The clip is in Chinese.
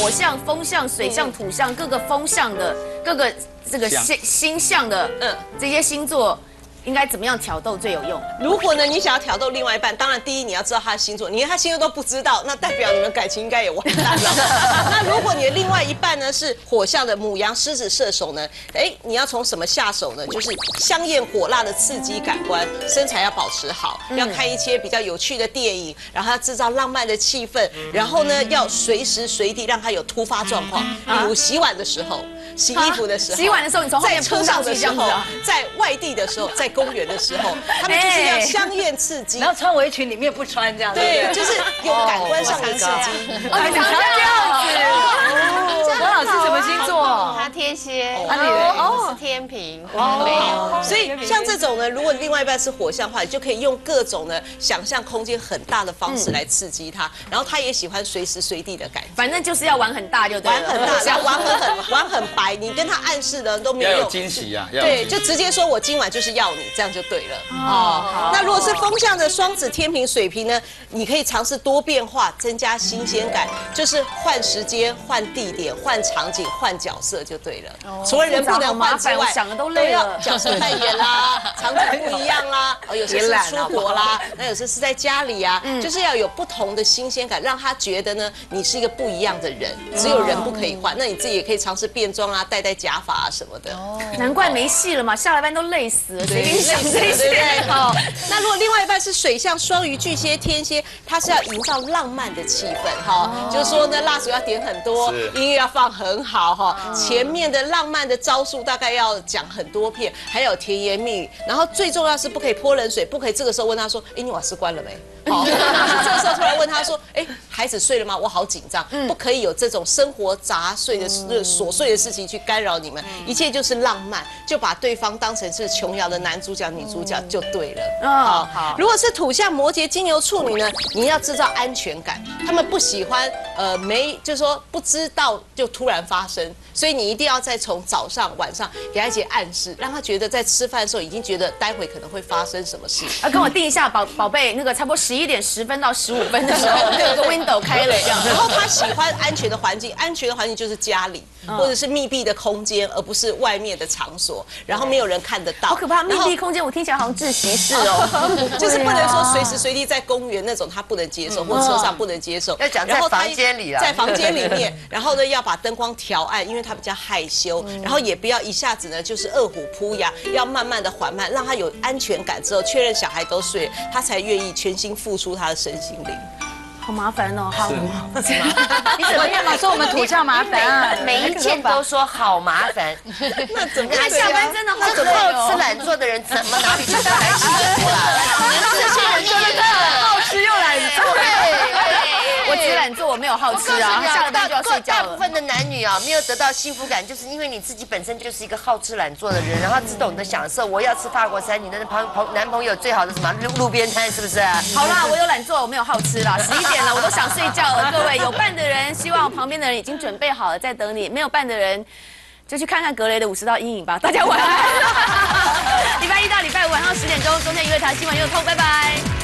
火象、风象、水象、土象各个风象的各个这个星象的这些星座。 应该怎么样挑逗最有用？ 如果呢，你想要挑逗另外一半，当然第一你要知道他的星座，你连他星座都不知道，那代表你们感情应该也完蛋了。那如果你的另外一半呢是火象的牡羊、狮子、射手呢，你要从什么下手呢？就是香艳火辣的刺激感官，身材要保持好，要看一些比较有趣的电影，然后要制造浪漫的气氛，然后呢要随时随地让他有突发状况，比如洗碗的时候。 洗衣服的时候， 洗碗的时候，你从后面车上的时候，在外地的时候，在公园的时候，他们就是要香艳刺激， 然后穿围裙里面不穿这样子， 对，就是有感官上的刺激。 哦，你常这样子。 王老师什么星座？ 他天蝎，我是天平，没有。 所以像这种呢，如果另外一半是火象的话，你就可以用各种呢想象空间很大的方式来刺激他，然后他也喜欢随时随地的感觉。 反正就是要玩很大就对了， 玩很大，要玩很白。你跟他暗示的都没有用， 要有惊喜呀， 对，就直接说我今晚就是要你，这样就对了。哦，那如果是风象的双子、天平、水瓶呢？你可以尝试多变化，增加新鲜感，就是换时间、换地点、换场景、换角色就对了。除了人不能换之外， 想的都累了， 角色扮演啦，场景不一样啦，有些是出国啦，那有些是在家里啊，就是要有不同的新鲜感，让他觉得呢，你是一个不一样的人，只有人不可以换。那你自己也可以尝试变装啊。戴假发啊什么的， 难怪没戏了嘛，下了班都累死了，谁跟你想这些？ 好，那如果另外一半是水象双鱼、巨蟹、天蝎，他是要营造浪漫的气氛哈，就是说呢，蜡烛要点很多，音乐要放很好哈，前面的浪漫的招数大概要讲很多遍，还有甜言蜜语，然后最重要是不可以泼冷水，不可以这个时候问他说，你瓦斯关了没？好，这个时候突然问他说，孩子睡了吗？我好紧张，不可以有这种生活杂碎的琐碎的事情去干扰你们，一切就是浪漫，就把对方当成是琼瑶的男主角、女主角就对了。好，如果是土象摩羯、金牛、处女呢，你要制造安全感，他们不喜欢就是说不知道就突然发生，所以你一定要再从早上、晚上给他一些暗示，让他觉得在吃饭的时候已经觉得待会可能会发生什么事。 跟我定一下，宝贝，那个差不多11点10分到15分的时候，有个 window 开了这样。 然后他喜欢安全的环境，安全的环境就是家里或者是密闭的空间，而不是外面的场所，然后没有人看得到。 好可怕，密闭空间我听起来好像窒息室哦， 就是不能说随时随地在公园那种，他不能接受，或车上不能接受。 要讲在房间里啦， 在房间里面，然后呢要把灯光调暗，因为他比较害羞，然后也不要一下子呢就是饿虎扑羊，要慢慢的缓慢，让他有安全感之后，确认小孩都睡了，他才愿意全心付出他的身心灵。 好麻烦哦，好， 你怎么样嘛？说我们土象麻烦啊？ 每一件都说好麻烦， 那怎么？ 他下班真的好这个好吃懒做的人怎么哪里去得来幸福啊？这些人真的好吃又懒做，我只懒做，我没有好吃啊，下了班就要睡觉了。 大部分的男女啊，没有得到幸福感，就是因为你自己本身就是一个好吃懒做的人，然后只懂得享受。我要吃法国餐，你的男朋友最好的什么路边摊，是不是？ 好啦，我有懒做，我没有好吃啦。11点了，我都想睡觉了。各位有伴的人，希望旁边的人已经准备好了，在等你；没有伴的人，就去看看格雷的50道阴影吧。大家晚安。礼拜一到礼拜五晚上10点钟，中天娱乐台新闻又透，拜拜。